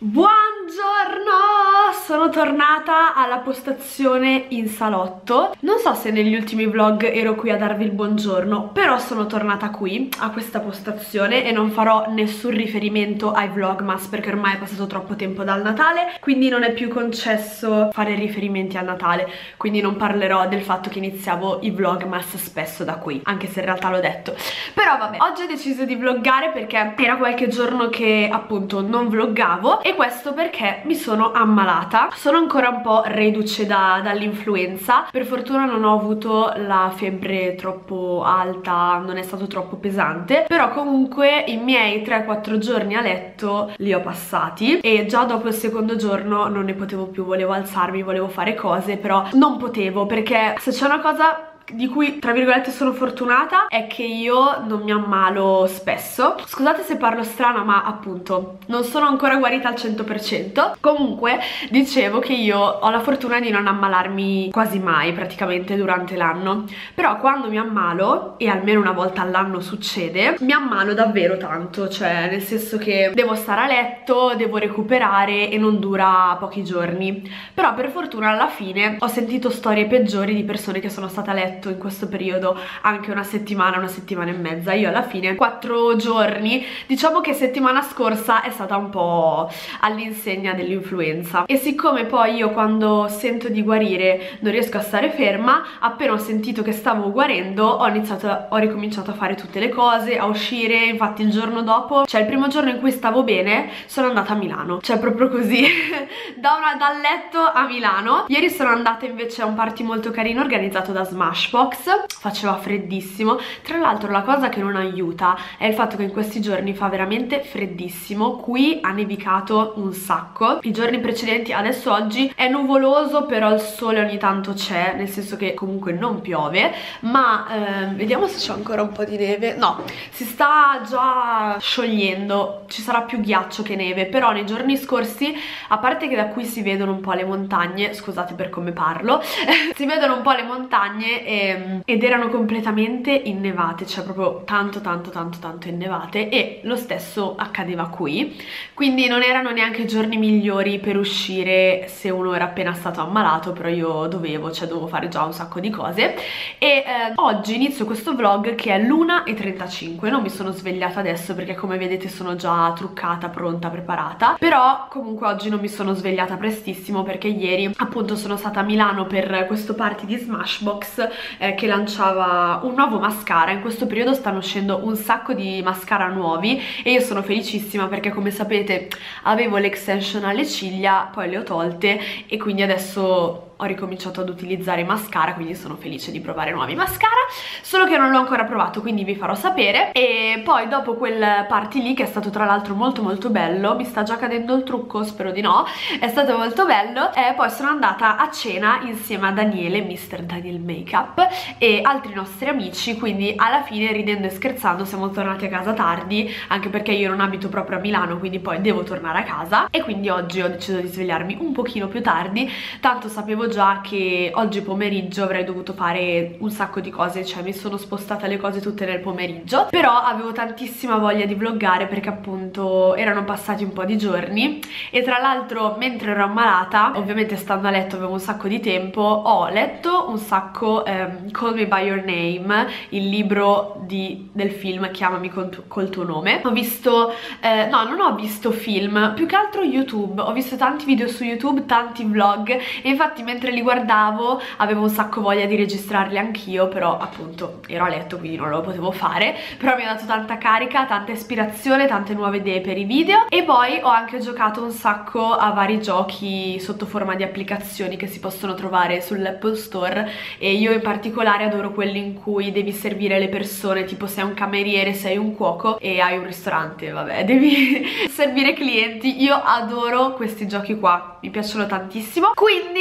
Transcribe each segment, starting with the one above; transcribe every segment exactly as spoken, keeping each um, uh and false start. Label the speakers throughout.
Speaker 1: Buongiorno! Sono tornata alla postazione in salotto. Non so se negli ultimi vlog ero qui a darvi il buongiorno, però sono tornata qui a questa postazione e non farò nessun riferimento ai vlogmas perché ormai è passato troppo tempo dal Natale, quindi non è più concesso fare riferimenti al Natale, quindi non parlerò del fatto che iniziavo i vlogmas spesso da qui, anche se in realtà l'ho detto. Però vabbè, oggi ho deciso di vloggare perché era qualche giorno che appunto non vloggavo, e questo perché mi sono ammalata. Sono ancora un po' reduce da, dall'influenza. Per fortuna non ho avuto la febbre troppo alta, non è stato troppo pesante, però comunque i miei tre quattro giorni a letto li ho passati e già dopo il secondo giorno non ne potevo più, volevo alzarmi, volevo fare cose, però non potevo, perché se c'è una cosa di cui tra virgolette sono fortunata è che io non mi ammalo spesso. Scusate se parlo strana, ma appunto non sono ancora guarita al cento per cento. Comunque dicevo che io ho la fortuna di non ammalarmi quasi mai praticamente durante l'anno, però quando mi ammalo, e almeno una volta all'anno succede, mi ammalo davvero tanto, cioè nel senso che devo stare a letto, devo recuperare e non dura pochi giorni. Però per fortuna alla fine ho sentito storie peggiori di persone che sono state a letto in questo periodo anche una settimana, una settimana e mezza. Io alla fine quattro giorni, diciamo che settimana scorsa è stata un po' all'insegna dell'influenza, e siccome poi io quando sento di guarire non riesco a stare ferma, appena ho sentito che stavo guarendo ho iniziato, ho ricominciato a fare tutte le cose, a uscire. Infatti il giorno dopo, cioè il primo giorno in cui stavo bene, sono andata a Milano, cioè proprio così da una, dal letto a Milano. Ieri sono andata invece a un party molto carino organizzato da Smashbox. Faceva freddissimo. Tra l'altro la cosa che non aiuta è il fatto che in questi giorni fa veramente freddissimo. Qui ha nevicato un sacco i giorni precedenti. Adesso oggi è nuvoloso, però il sole ogni tanto c'è, nel senso che comunque non piove, ma ehm, vediamo se c'è ancora un po' di neve. No, si sta già sciogliendo, ci sarà più ghiaccio che neve. Però nei giorni scorsi, a parte che da qui si vedono un po' le montagne, scusate per come parlo si vedono un po' le montagne e, ed erano completamente innevate, cioè proprio tanto tanto tanto tanto innevate, e lo stesso accadeva qui, quindi non erano neanche giorni migliori per uscire se uno era appena stato ammalato. Però io dovevo, cioè dovevo fare già un sacco di cose. E eh, oggi inizio questo vlog che è l'una e trentacinque, non mi sono svegliata adesso perché come vedete sono già truccata, pronta, preparata, però comunque oggi non mi sono svegliata prestissimo perché ieri appunto sono stata a Milano per questo party di Smashbox eh, che lanciava un nuovo mascara. In questo periodo stanno uscendo un sacco di mascara nuovi e io sono felicissima perché, come sapete, avevo l'extension alle ciglia, poi le ho tolte e quindi adesso ho ricominciato ad utilizzare mascara, quindi sono felice di provare nuovi mascara, solo che non l'ho ancora provato, quindi vi farò sapere. E poi dopo quel party lì, che è stato tra l'altro molto molto bello, mi sta già cadendo il trucco, spero di no, è stato molto bello, e poi sono andata a cena insieme a Daniele, mister Daniel Makeup, e altri nostri amici, quindi alla fine, ridendo e scherzando, siamo tornati a casa tardi, anche perché io non abito proprio a Milano, quindi poi devo tornare a casa, e quindi oggi ho deciso di svegliarmi un pochino più tardi, tanto sapevo già che oggi pomeriggio avrei dovuto fare un sacco di cose, cioè mi sono spostata le cose tutte nel pomeriggio, però avevo tantissima voglia di vloggare perché appunto erano passati un po' di giorni. E tra l'altro, mentre ero ammalata, ovviamente stando a letto avevo un sacco di tempo, ho letto un sacco um, Call Me By Your Name, il libro di, del film Chiamami col, tu, col tuo nome. Ho visto, eh, no non ho visto film, più che altro YouTube, ho visto tanti video su YouTube, tanti vlog, e infatti mentre li guardavo avevo un sacco voglia di registrarli anch'io, però appunto ero a letto quindi non lo potevo fare. Però mi ha dato tanta carica, tanta ispirazione, tante nuove idee per i video. E poi ho anche giocato un sacco a vari giochi sotto forma di applicazioni che si possono trovare sull'Apple Store, e io in particolare adoro quelli in cui devi servire le persone, tipo sei un cameriere, sei un cuoco e hai un ristorante, vabbè, devi servire clienti. Io adoro questi giochi qua, mi piacciono tantissimo, quindi questo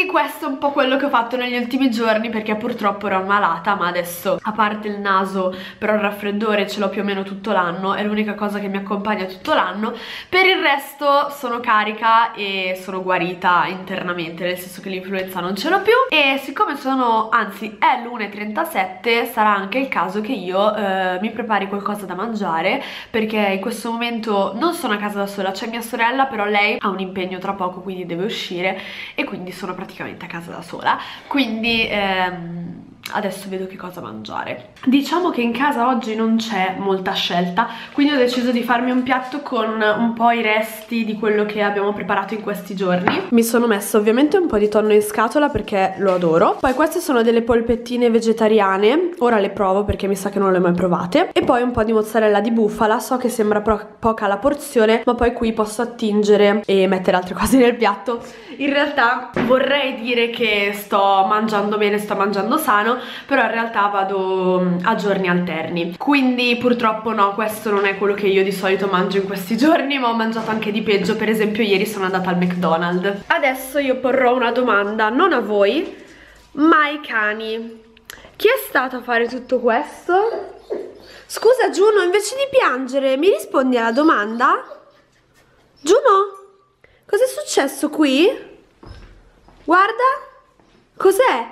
Speaker 1: questo è un po' quello che ho fatto negli ultimi giorni, perché purtroppo ero ammalata, ma adesso, a parte il naso, però il raffreddore ce l'ho più o meno tutto l'anno, è l'unica cosa che mi accompagna tutto l'anno. Per il resto sono carica e sono guarita internamente, nel senso che l'influenza non ce l'ho più, e siccome sono, anzi è l'una e trentasette, sarà anche il caso che io eh, mi prepari qualcosa da mangiare, perché in questo momento non sono a casa da sola, c'è mia sorella, però lei ha un impegno tra poco, quindi deve uscire e quindi sono praticamente a casa da sola, quindi ehm, adesso vedo che cosa mangiare. Diciamo che in casa oggi non c'è molta scelta, quindi ho deciso di farmi un piatto con un po' i resti di quello che abbiamo preparato in questi giorni. Mi sono messa ovviamente un po' di tonno in scatola perché lo adoro. Poi queste sono delle polpettine vegetariane, ora le provo perché mi sa che non le ho mai provate. E poi un po' di mozzarella di bufala, so che sembra poca la porzione, ma poi qui posso attingere e mettere altre cose nel piatto. In realtà vorrei dire che sto mangiando bene, sto mangiando sano, però in realtà vado a giorni alterni, quindi purtroppo no, questo non è quello che io di solito mangio in questi giorni, ma ho mangiato anche di peggio. Per esempio ieri sono andata al McDonald's. Adesso io porrò una domanda non a voi ma ai cani. Chi è stato a fare tutto questo? Scusa Giuno, invece di piangere mi rispondi alla domanda? Giuno, cos'è successo qui? Guarda, cos'è?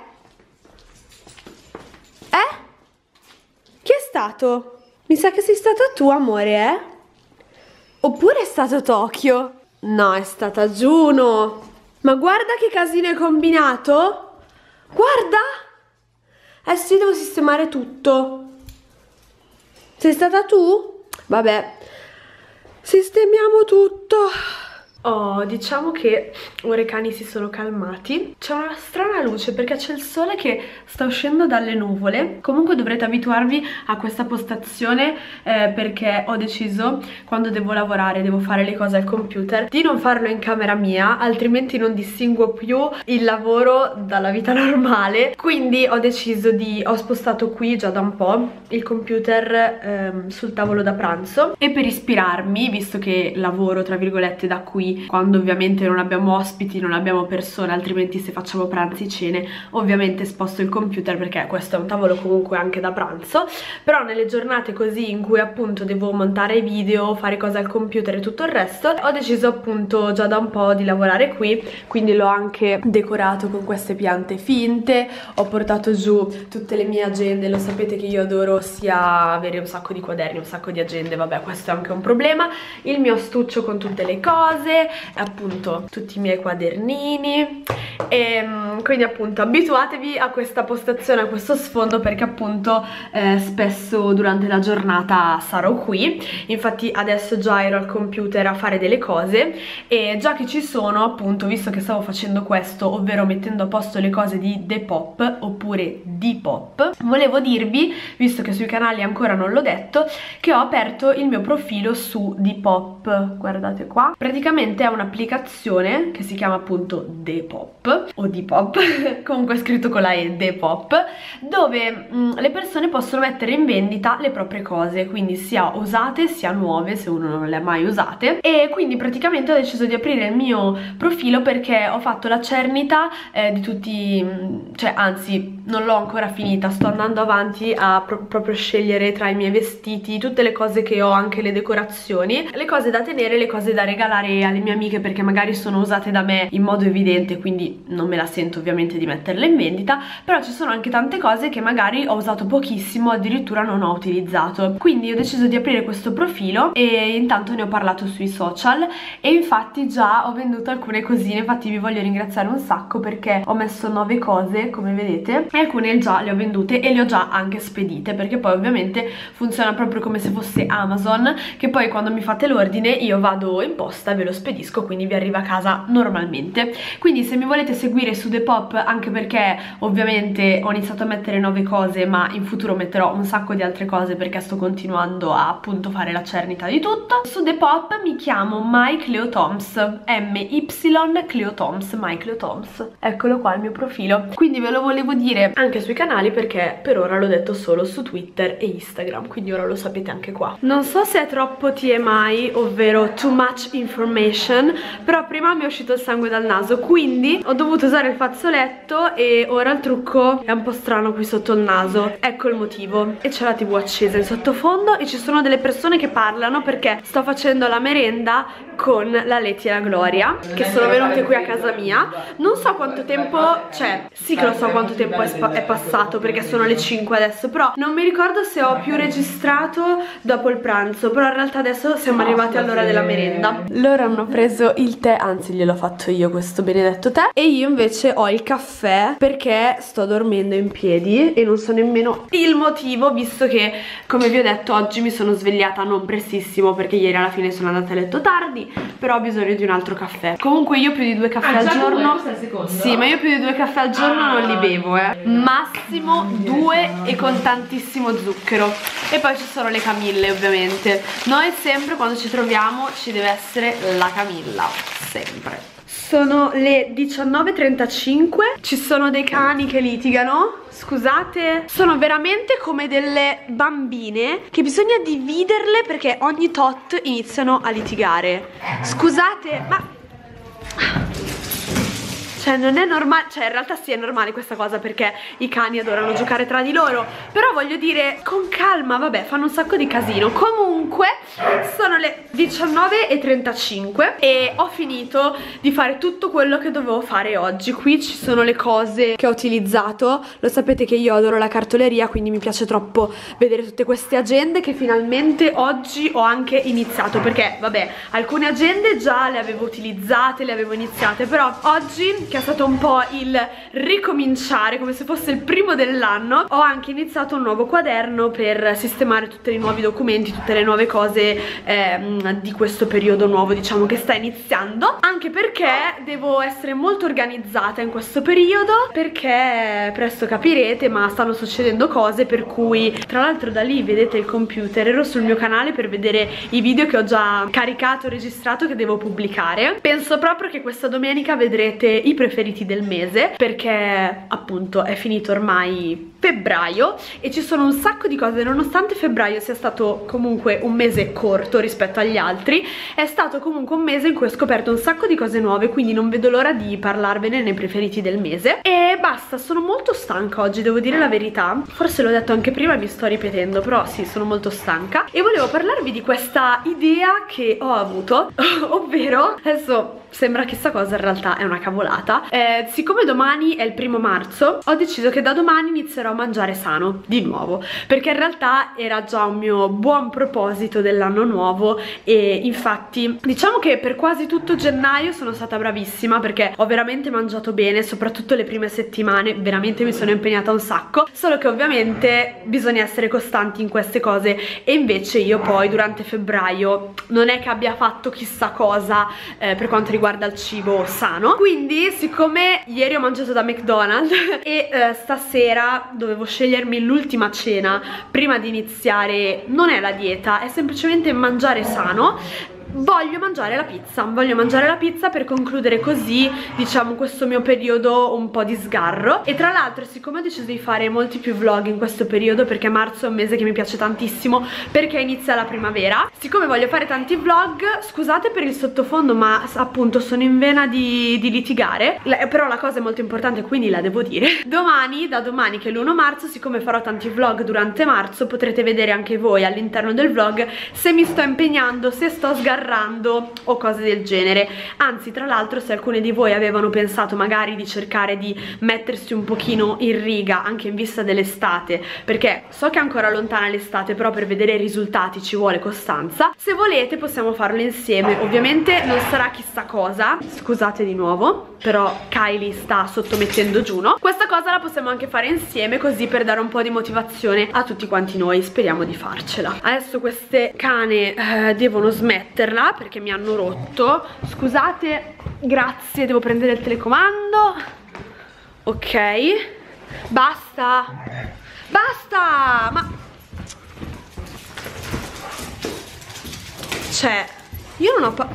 Speaker 1: Eh? Chi è stato? Mi sa che sei stata tu, amore, eh? Oppure è stato Tokyo? No, è stata Giuno. Ma guarda che casino hai combinato. Guarda. Adesso io devo sistemare tutto. Sei stata tu? Vabbè, sistemiamo tutto. Oh, diciamo che ora i cani si sono calmati. C'è una strana luce perché c'è il sole che sta uscendo dalle nuvole. Comunque dovrete abituarvi a questa postazione eh, perché ho deciso, quando devo lavorare, devo fare le cose al computer, di non farlo in camera mia, altrimenti non distinguo più il lavoro dalla vita normale. Quindi ho deciso di, ho spostato qui già da un po' il computer ehm, sul tavolo da pranzo, e per ispirarmi, visto che lavoro tra virgolette da qui, quando ovviamente non abbiamo ospiti, non abbiamo persone, altrimenti se facciamo pranzi, cene, ovviamente sposto il computer perché questo è un tavolo comunque anche da pranzo. Però nelle giornate così in cui appunto devo montare video, fare cose al computer e tutto il resto, ho deciso appunto già da un po' di lavorare qui, quindi l'ho anche decorato con queste piante finte, ho portato giù tutte le mie agende. Lo sapete che io adoro sia avere un sacco di quaderni, un sacco di agende, vabbè, questo è anche un problema. Il mio astuccio con tutte le cose, appunto tutti i miei quadernini, e quindi appunto abituatevi a questa postazione, a questo sfondo, perché appunto eh, spesso durante la giornata sarò qui. Infatti adesso già ero al computer a fare delle cose, e già che ci sono, appunto, visto che stavo facendo questo, ovvero mettendo a posto le cose di Depop oppure Depop, volevo dirvi, visto che sui canali ancora non l'ho detto, che ho aperto il mio profilo su Depop. Guardate qua, praticamente è un'applicazione che si chiama appunto Depop o Depop comunque è scritto con la E, Depop, dove mh, le persone possono mettere in vendita le proprie cose, quindi sia usate sia nuove se uno non le ha mai usate. E quindi praticamente ho deciso di aprire il mio profilo perché ho fatto la cernita eh, di tutti, mh, cioè anzi non l'ho ancora finita, sto andando avanti a pro proprio scegliere tra i miei vestiti, tutte le cose che ho, anche le decorazioni, le cose da tenere, le cose da regalare alle mie amiche perché magari sono usate da me in modo evidente, quindi non me la sento ovviamente di metterle in vendita. Però ci sono anche tante cose che magari ho usato pochissimo, addirittura non ho utilizzato, quindi ho deciso di aprire questo profilo e intanto ne ho parlato sui social, e infatti già ho venduto alcune cosine. Infatti vi voglio ringraziare un sacco perché ho messo nove cose, come vedete, e alcune già le ho vendute e le ho già anche spedite, perché poi ovviamente funziona proprio come se fosse Amazon, che poi quando mi fate l'ordine io vado in posta, ve lo spedisco, quindi vi arriva a casa normalmente. Quindi se mi volete seguire su Depop, anche perché ovviamente ho iniziato a mettere nuove cose, ma in futuro metterò un sacco di altre cose perché sto continuando a appunto fare la cernita di tutto, su Depop mi chiamo My Cleo Toms, M Y Cleo Toms, My Cleo Toms, eccolo qua il mio profilo. Quindi ve lo volevo dire anche sui canali perché per ora l'ho detto solo su Twitter e Instagram, quindi ora lo sapete anche qua. Non so se è troppo T M I, ovvero too much information, però prima mi è uscito il sangue dal naso, quindi ho dovuto usare il fazzoletto fazzoletto e ora il trucco è un po' strano qui sotto il naso. Ecco il motivo. E c'è la tv accesa in sottofondo e ci sono delle persone che parlano perché sto facendo la merenda con la Leti e la Gloria, che sono venute qui a casa mia. Non so quanto tempo, cioè sì che lo so quanto tempo è, è passato perché sono le cinque adesso, però non mi ricordo se ho più registrato dopo il pranzo, però in realtà adesso siamo arrivati all'ora della merenda. Loro hanno preso il tè, anzi gliel'ho fatto io questo benedetto tè, e io invece ho il caffè perché sto dormendo in piedi e non so nemmeno il motivo, visto che, come vi ho detto, oggi mi sono svegliata non prestissimo perché ieri alla fine sono andata a letto tardi, però ho bisogno di un altro caffè. Comunque io più di due caffè ah, al giorno sì, ma io più di due caffè al giorno ah, non li bevo, eh massimo due e con tantissimo zucchero. E poi ci sono le camille, ovviamente. Noi sempre quando ci troviamo ci deve essere la camilla, sempre. Sono le diciannove e trentacinque, ci sono dei cani che litigano. Scusate, sono veramente come delle bambine che bisogna dividerle perché ogni tot iniziano a litigare. Scusate, ma... cioè non è normale, cioè in realtà sì è normale questa cosa perché i cani adorano giocare tra di loro, però voglio dire con calma, vabbè, fanno un sacco di casino. Comunque sono le diciannove e trentacinque e ho finito di fare tutto quello che dovevo fare oggi. Qui ci sono le cose che ho utilizzato, lo sapete che io adoro la cartoleria, quindi mi piace troppo vedere tutte queste agende che finalmente oggi ho anche iniziato, perché vabbè, alcune agende già le avevo utilizzate, le avevo iniziate, però oggi, che è stato un po' il ricominciare come se fosse il primo dell'anno, ho anche iniziato un nuovo quaderno per sistemare tutti i nuovi documenti, tutte le nuove cose ehm, di questo periodo nuovo, diciamo, che sta iniziando, anche perché devo essere molto organizzata in questo periodo, perché presto capirete, ma stanno succedendo cose per cui, tra l'altro da lì vedete il computer, ero sul mio canale per vedere i video che ho già caricato e registrato che devo pubblicare. Penso proprio che questa domenica vedrete i preferiti del mese, perché appunto è finito ormai febbraio e ci sono un sacco di cose. Nonostante febbraio sia stato comunque un mese corto rispetto agli altri, è stato comunque un mese in cui ho scoperto un sacco di cose nuove, quindi non vedo l'ora di parlarvene nei preferiti del mese. E basta, sono molto stanca oggi, devo dire la verità, forse l'ho detto anche prima e mi sto ripetendo, però sì, sono molto stanca e volevo parlarvi di questa idea che ho avuto ovvero, adesso sembra chissà cosa, in realtà è una cavolata. Eh, siccome domani è il primo marzo, ho deciso che da domani inizierò a mangiare sano di nuovo, perché in realtà era già un mio buon proposito dell'anno nuovo e infatti diciamo che per quasi tutto gennaio sono stata bravissima, perché ho veramente mangiato bene, soprattutto le prime settimane veramente mi sono impegnata un sacco, solo che ovviamente bisogna essere costanti in queste cose e invece io poi durante febbraio non è che abbia fatto chissà cosa eh, per quanto riguarda il cibo sano. Quindi siccome ieri ho mangiato da McDonald's e eh, stasera dovevo scegliermi l'ultima cena prima di iniziare, non è la dieta, è semplicemente mangiare sano, voglio mangiare la pizza, voglio mangiare la pizza per concludere così, diciamo, questo mio periodo un po' di sgarro. E tra l'altro, siccome ho deciso di fare molti più vlog in questo periodo, perché marzo è un mese che mi piace tantissimo, perché inizia la primavera, siccome voglio fare tanti vlog, scusate per il sottofondo, ma appunto sono in vena di, di litigare, la, però la cosa è molto importante, quindi la devo dire. Domani, da domani che è l'primo marzo, siccome farò tanti vlog durante marzo, potrete vedere anche voi all'interno del vlog se mi sto impegnando, se sto sgarrando o cose del genere. Anzi, tra l'altro, se alcuni di voi avevano pensato magari di cercare di mettersi un pochino in riga anche in vista dell'estate, perché so che è ancora lontana l'estate, però per vedere i risultati ci vuole costanza, se volete possiamo farlo insieme. Ovviamente non sarà chissà cosa, scusate di nuovo, però Kylie sta sottomettendo Juno. Questa cosa la possiamo anche fare insieme, così per dare un po' di motivazione a tutti quanti noi. Speriamo di farcela. Adesso queste cane eh, devono smetterla perché mi hanno rotto. Scusate, grazie, devo prendere il telecomando. Ok, basta, basta, ma cioè io non ho pa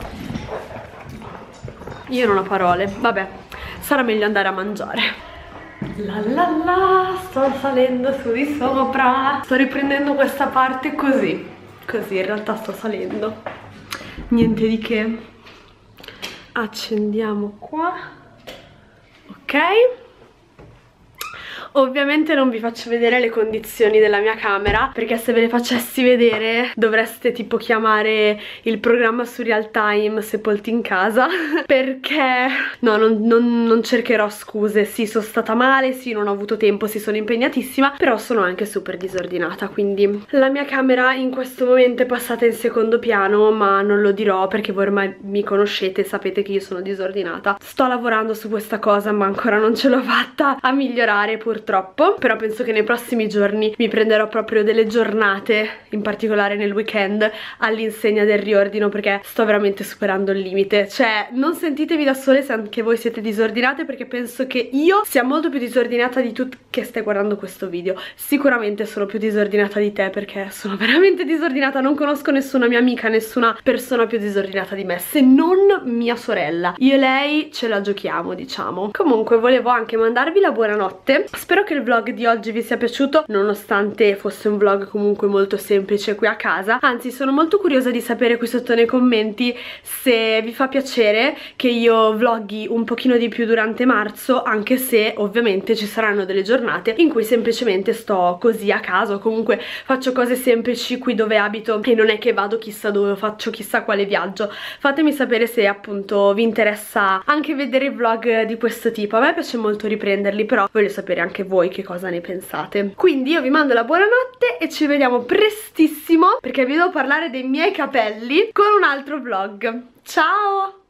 Speaker 1: io non ho parole. Vabbè, sarà meglio andare a mangiare. La la la, sto salendo su di sopra, sto riprendendo questa parte così, così in realtà sto salendo, niente di che. Accendiamo qua, ok, Ok, ovviamente non vi faccio vedere le condizioni della mia camera, perché se ve le facessi vedere dovreste tipo chiamare il programma su Real Time Sepolti in casa perché no, non, non, non cercherò scuse. Sì, sono stata male, sì, non ho avuto tempo, sì, sono impegnatissima, però sono anche super disordinata, quindi la mia camera in questo momento è passata in secondo piano, ma non lo dirò perché voi ormai mi conoscete e sapete che io sono disordinata. Sto lavorando su questa cosa, ma ancora non ce l'ho fatta a migliorare purtroppo. Troppo, però penso che nei prossimi giorni mi prenderò proprio delle giornate, in particolare nel weekend, all'insegna del riordino, perché sto veramente superando il limite. Cioè, non sentitevi da sole se anche voi siete disordinate, perché penso che io sia molto più disordinata di tu che stai guardando questo video. Sicuramente sono più disordinata di te, perché sono veramente disordinata. Non conosco nessuna mia amica, nessuna persona più disordinata di me, se non mia sorella. Io e lei ce la giochiamo, diciamo. Comunque volevo anche mandarvi la buonanotte. Spero che il vlog di oggi vi sia piaciuto, nonostante fosse un vlog comunque molto semplice qui a casa. Anzi, sono molto curiosa di sapere qui sotto nei commenti se vi fa piacere che io vloghi un pochino di più durante marzo, anche se ovviamente ci saranno delle giornate in cui semplicemente sto così a casa, o comunque faccio cose semplici qui dove abito e non è che vado chissà dove o faccio chissà quale viaggio. Fatemi sapere se appunto vi interessa anche vedere vlog di questo tipo. A me piace molto riprenderli, però voglio sapere anche voi che cosa ne pensate. Quindi io vi mando la buonanotte e ci vediamo prestissimo, perché vi devo parlare dei miei capelli con un altro vlog. Ciao!